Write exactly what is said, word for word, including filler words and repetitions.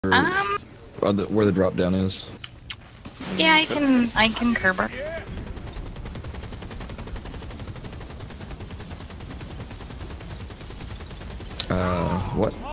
Or, Um. or the, where the drop down is. Yeah, I can. I can curb her. Uh, what?